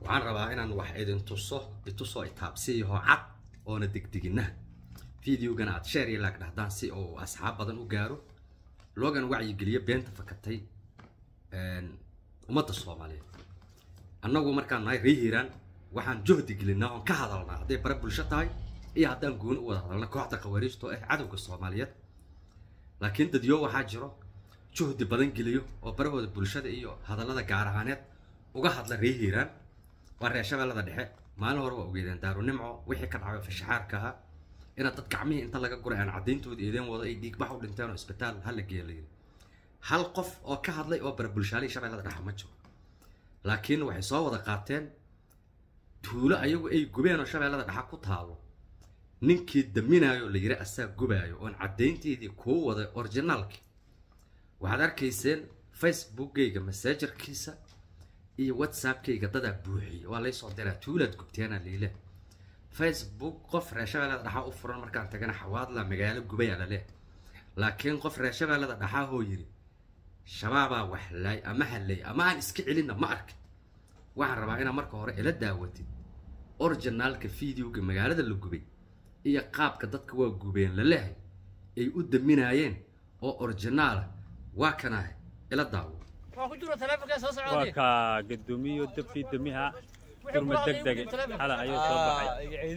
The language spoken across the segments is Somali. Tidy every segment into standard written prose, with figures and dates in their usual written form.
waxaan rabaa inaan wax idin tuso itaabsiyo cad oo na degdegina fiidiyogan aad share iyo like dhahdaan si oo asxaab badan u gaaro loogan wacyi geliyo beenta fakatay ummadda Soomaaliyeed annagu markaan nahay rihiran waxaan juhdi gelinaa oo ka hadalnaa haday bara bulsho tahay iyo haddaan gooni u wada hadalna kooxda qawaariijto cadowga Soomaaliyeed laakiin dad yoo waxaa jiro juhdi badan geliyo oo barahooda bulshada iyo hadallada gaar ahaaneed uga hadla rihiran waa Shabeellada Dhexe maalin hore waa ogeedeen Daaru Nimco wixii ka dhacay fashaxaarka ina dad gacmihi inta laga guray aan cadeyntood eedeen wada ay dhiig bax u dhinteen oo isbitaal hal geelay hal qof oo ka hadlay oo bar bulshada Shabeellada Dhexe ma jiro laakiin waxay soo wada qaateen tuulo ayagu ay gubeen oo Shabeellada Dhexe ku taalo ninkii daminayo la yiri asaa gubayo oo cadeynteedii ku wada originalki waxaad arkayseen Facebook-gayga messengerkiisa iyo WhatsApp-kayga dad buuxiyay waa la soo diray tuulad gubteena leeyahay Facebook qof Shabeellada Dhexe u furan markaan tagana xawaad la magaalo gubay ala leh laakiin qof Shabeellada Dhexe oo yiri shabaaba wax lay ama halay ama aan iska celina ma ark waxaan rabaa inaan marka hore ila daawatid originalka fiidiyowga magaalada la gubay iyo qaabka dadka waa gubeen la leeyahay ay u daminayeen oo original waa kana ila daawo وكا قدومي ودفي دميها ثم دقدق على أيو صباحي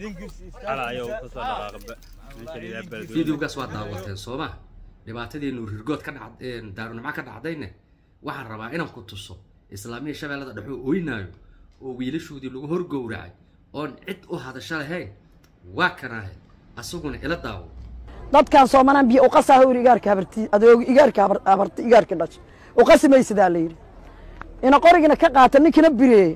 على أيو تصدق فيديو قاس واداوتين سوما dhibaatadii nuur hirgood ka dhacday Daaru Nimco ka dhacdayna waxaan rabaa inaan ku tuso islaamiga Shabeellada Dhexe oo inaayo oo wiilashoodii lagu horgowracay oo cid u hadasho lahayn waa kana asaguna ila daawo dadkan Soomaalian biyo u qasaha urigaarka habarti adoog igaarka habarti igaarka dhash oo qasimay sida leeyri ina qorigina ka qaata ninkina biree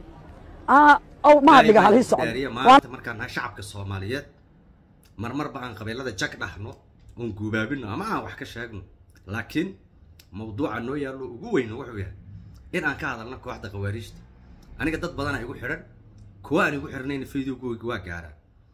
oo ma dhiga hal socod maanta markaan shacabka Soomaaliyeed marmar baan qabeelada jag dhaxno oo guubaabino ama aan wax ka sheegno laakiin mawduuca noo yaalo ugu weyn wuxuu yahay in aan ka hadalno kooxda qawaariijta aniga dad badan ay igu xiran kuwa aan igu xirnayn fiidiyowga waa gaara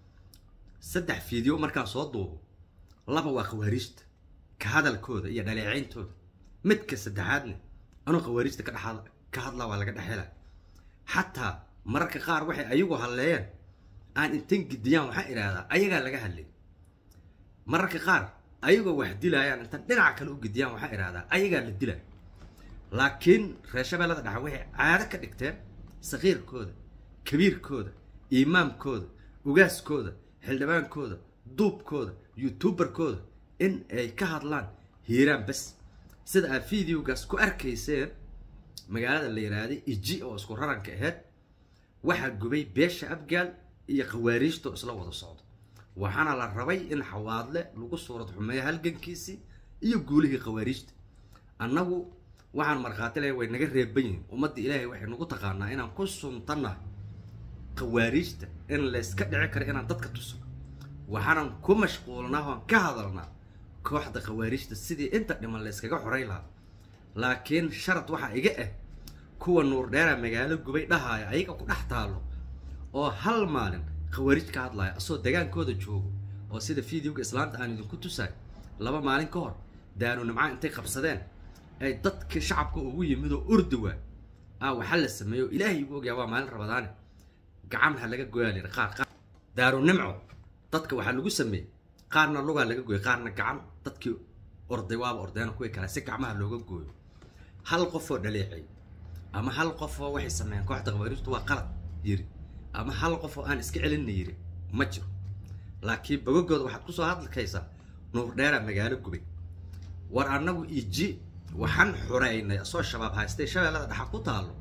saddex fiidiyow markaan soo duubo laba waa qawaariijta ka hadalkooda iyo dhaleecayntooda midka saddexaadna anoo qawaariijta ka hadla waa laga dhaxela xataa mararka qaar waxay ayagu hadleeyeen aan intan gidiyaan waxa iraada ayaga laga hadlay mararka qaar ayagu wax dilayaan inta dhinaca kale u gidiyaan waxa iraada ayaga la dilay laakiin Shabeellada Dhexe waxay caado ka dhigteen saqiirkooda kabiirkooda imaamkooda ugaaskooda xildhibaankooda duubkooda youtuberkooda in ay ka hadlaan hiiraan bas sida aad fiidiyowgaas ku arkayseen magaalada la yiraahdo iji oo isku raranka ahayd waxa gubay beesha abgaal iyo qawaariijto isla wada socdo waxaana la rabay in xawaadle lagu suurad xumeeyo halgankiisi iyo guulihii qawaariijta annagu waxaan marqaati leeyahay way naga reebayeen ummadda Ilaahay waxay nagu taqaanaa inaan ku suntana qawaariijta in la iska dhici karo inaan dadka tuso waxaan ku mashquulnaa oo ka hadalnaa kooxda qawaariijta sidii inta dhiman la iskaga xoray lahaa laakiin sharad waxa iga kuwa nuur dheera magaalo gubay dhahaaya ayaga ku dhax taalo oo hal maalin qawaariij ka hadlaya asoo dagaankooda joogo oo sida fiidiyowga islaanta aan idinku tusay laba maalin ka hor Daaru Nimco intay qabsadeen ay dadka shacabka ugu yimid oo urduwa waxa la sameeyo Ilaahay ugu ogaa waa maalin Ramadaan gacanha laga gooyay qaar Daaru Nimco dadka waxa lagu sameeyay qaarna luga laga gooyay qaarna gacan dadkii orday waa ordayna kuwa kale si gacmaha looga gooyo hal qof oo dhaleecay ama hal qof oo waxay sameeyeen kooxda qawaariijtu waa qalad yiri ama hal qof oo aan iska celin yiri ma jiro laakiin bogogooda waxaad ku soo hadalkaysaa nuur dheera magaalo gubay war annagu iji waxaan xoreynay soo shabaab haystay Shabeellada Dhexe ku taalo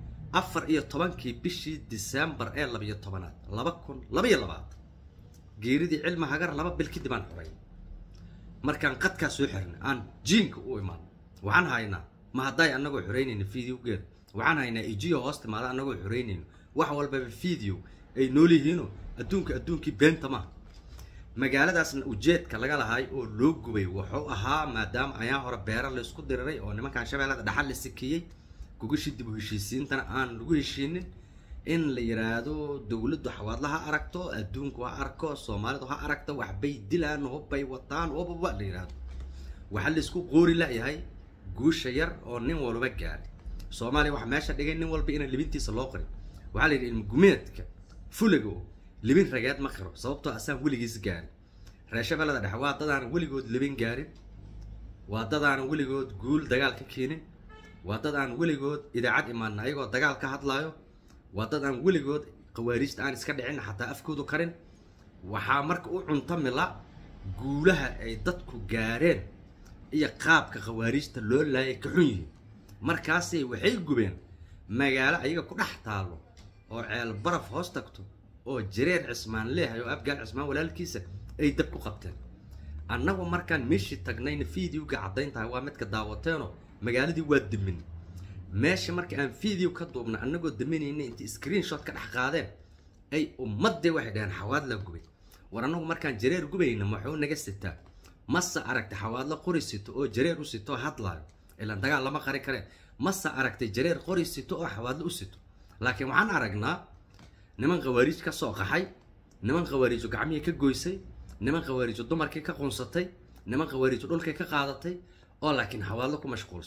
14kii bishii December ee 12 2022 geeridii cilmi hagar laba bil kadib aan xoreey markaan qadka soo xirnay aan jiinka u imaan waxaan haynaa ma haday annagu xoreynayna fiidiyowgeeda waxaan haynaa ijiyo hoosta maada annagu xoreynayna wax walba fiidiyow ay noolihiino adduunkii beenta ma magaaladaasna ujeedka laga lahay oo loo gubay wuxuu ahaa maadaama ayaa hore beera la isku diriray oo nimanka Shabeellada Dhexe la sikiyay kugushi dib u heshiisiintana aan lagu heshiinin in la yiraahdo dawladdu xawaadlaha aragto adduunku ha arko Soomaalidu ha aragto wax bay dilaan oo bay wataan oo baba la yiraahdo waxa la isku qoori la yahay guusha yar oo nin walba gaaray Soomaaliya wax meesha dhigay nin walba in libintiisa loo qori وعلى المجمدك فلقوا لبين رجعت مخرب صوبته أسام ولي جزجاري راشة بلد الحوات ضد عن ولي جود لبين جاري وضد عن ولي جود قول دجال ككيني وضد عن ولي جود إذا عاد إيمان أيوة دجال كحد لايو وضد عن ولي جود قواريج أنا سكر عين حتى أفكودو كرين وحامرك وعنطم لا قولها أي ضدكو جارين هي قاب كخواريج تلول لا يكحيه مركاسي وحي جبين مجال أيوة كل حتالو أو على البرف هوستكتو أو جرير عثمان ليه أيوة أبقى عثمان ولا الكيسة أي دبكو قبتين أنا ومركان مشي تجنين فيديو قاعدين تعوامت كدعوتينه مجال دي ود مني ماشي مركان فيديو كدوبنا أنا قد مني إن أنت سكرين شوت كده حقادين أي أمضي واحد يعني حواد له جبين ورانو مركان جرير جبين محون نجستة مصة أركت حواد له قريسيتو أو جرير وسيتو هطلع إلا دجال لما قري كره مصة أركت جرير قريسيتو أو حواد له وسيتو لكن وعن أرجنا نمن خواريج كسوق حي نمن خواريج وقعمية كجويسي نمن خواريج الدمر كي كقنصتي نمن خواريج دول كي كقاعدتي أو لكن حوالكم مشغول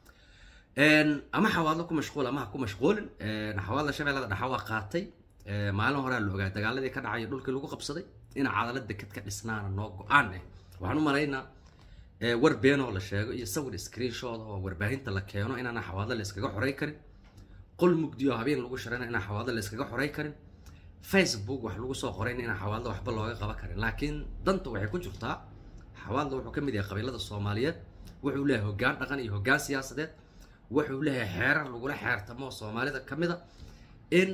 أما حوالكم مشغول أما هكون مشغول نحوال شباب هذا نحوا قاتي ما له هراء اللي قاعد تقال لي كان عيد دول كي لقوا قبصدي إن عضلات دكت كإسنان النوق عنه وحنو مرينا وربينا ولا شيء يسوي سكرين شوت أو وربعين تلكيانو إن أنا حوالي اللي سكجوا حريكرين قل مجديو هبين لقوا شرنا إن حوالي اللي سكجوا حريكرين فيسبوك وحلو سوق قرين إن حوالي وحب الله يقبل كرين لكن دنتو وحيكون جرتا حوالي وحكم دي قبيلة الصوماليات وحوله هجان أغني هجان سياسات وحوله حير لقوا حير تمو الصوماليات كمذا إن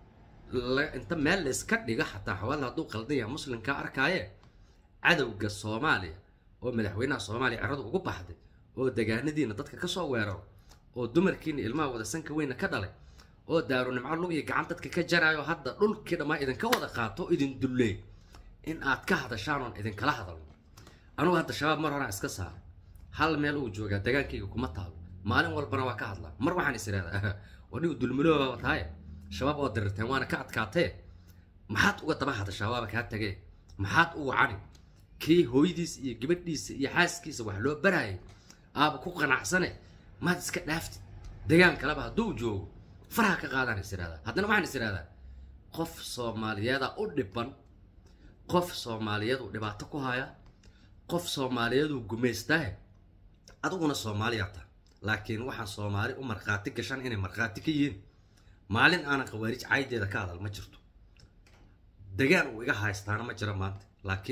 أنت مال إسكت لقى حتى حوالي هدو قلدية مسلم كأركاية عدو الصومالي ومدحوينا الصومالي عرضوا وقبة حد ودجان دينا ضدك كصويرة ودمر كيني الماء وده سنك وين كدله ودارو نمعلو يقعنتك كجرايو هذا دول كده ما إذا كوضع قاطو إذن دللي إن أتكهذا شانون إذن كلا هذا أنا وهذا الشباب مرة أنا إسكسها هل مالو جوجا دجان كي يكمتها مالهم والبنا وكهذا مرة واحد يصير هذا ونيو دلملو وتاي شباب ودرتين وأنا كأتكاتي ما حد وقت هذا الشباب كهتجي ما حد وعني كي هويديس يجبديس يحاسكيس وحلو براي أبو كوكنا حسنة ما تسكت لافت دجان كلامها دوجو فرح كقادان يصير هذا هذا ما يصير هذا قف صوماليات أودبان قف صوماليات ودبعتكوا هاي قف صوماليات وجميسته أدونا صوماليات لكن واحد صومالي ومرقاتك عشان إني مرقاتكين مالين أنا خوارج عايد إذا كذا المجرتو دجان ويجا هايستانا مجرمات لكن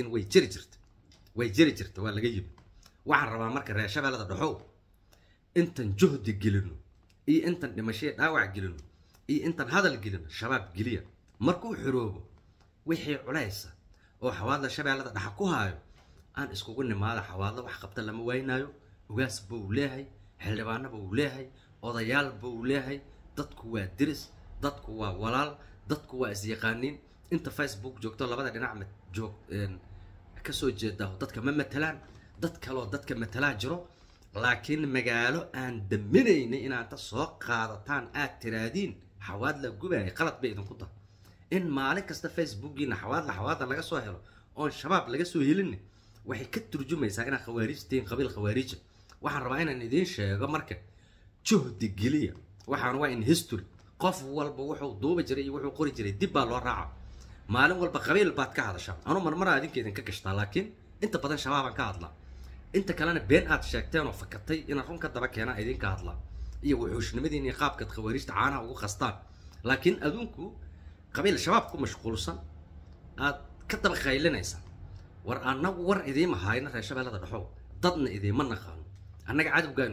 ويجرت ولا جيب واحد ربع مركز راشة بلد الرحو أنت جهد جلنو إيه أنت لمشي داوع جلنو إيه أنت هذا الجلن شباب جليا مركو حروبه ويحي علايسة أو حوالا شباب هذا حكوها أنا إسكو قلنا ما هذا حوالا وحقبت لما وينايو وقاس بولاهي حلبانا بولاهي وضيال بولاهي ضدكوا درس ضدكوا ولال ضدكوا أزيقانين أنت فيسبوك جوكتو لبدا نعمة جوك كسو جدا ضدك ما مثلان ضدك لو ضدك مثلا جرو لكن مقالو أن دمنيني إن أنت سوق قادتان ترادين حواد لجوبه قلت بيدن كده إن مالك است فيسبوك جينا حواد لقى سوهله أون شباب لقى سوهلني وحي كترجمة يساعنا خوارج تين قبيل خوارج وحن ربعنا إن دين شيء مركب جهد الجلية وحن وين هيستوري قف والبوحو دوب جري وحو قري جري دبا لو راعة مالهم والبقبيل بعد كهذا شاب أنا مرة هذين كده كشتا لكن أنت بدن شباب كهذا أنت كلام بين أتشكتين وفكرتي إن رقم كتبك هنا أيدين كهذا إيه وحوش نمدي إني خاب كتخوارج تعانا وخستان لكن أذنكو قبيل شبابكم مشغول صن كتب خيلنا يسا أنا ور إذا ما هاينا الشباب هذا الحو ضدنا إذا ما نخان أنا قاعد بقول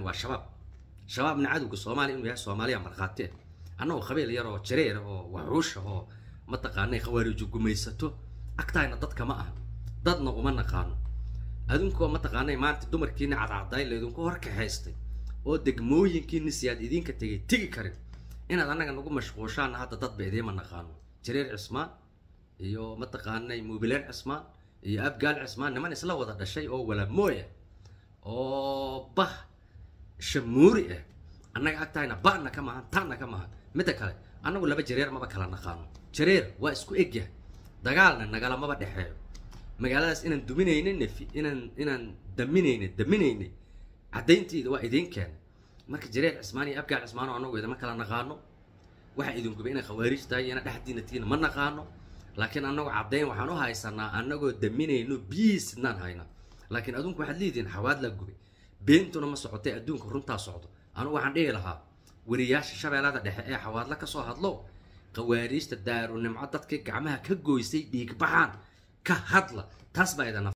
شباب من عدو الصومالي إنه يا صومالي مرخاتين أنا وخبيل يرو جرير وحوش هو متقاني خوارج وجميسته أكتاينا ضد كمان ضدنا وما نخان أدونكو متقاني ما أنت دمر كيني على عضاي اللي أدونكو هرك حيستي ودقموين كيني سياد إذين كتيجي كريم إن أنا نقول مشغوشان هذا ضد بإيدي ما نخان جرير عثمان يو متقاني موبيلين عثمان يو أبقال عثمان نما نسلا وضع الشيء أو ولا موية أو به شموري أنا أكتاينا بأنا كمان تانا كمان متى كله أنا ولا بجرير ما بكلا نخانو جرير واسكو إجيه دجالنا نجالا ما بدي حيو مجالس إن دمينين في إن دمينين عدينتي دوا إيدين كان مرك جرير عثماني أبقى عثمانو أنا وإذا ما كلا نخانو waxa idin gubay inay khawaarij tahay ina dhaxdiina tiina ma naqaano laakiin anagu cadeyn waxaan u haysanaa anagoo daminayno biisnaan hayna laakiin adunku waxaad leediin xawaad la gubay beentuna ma socotay adduunka runtaa socdo anigu waxaan dhihi lahaa wariyaasha shabeellada dhexe ee xawaadla ka soo hadlo qawaariijta daaru nimco dadkii gacmaha ka gooysay dhiig baxaan ka hadla taas baa idana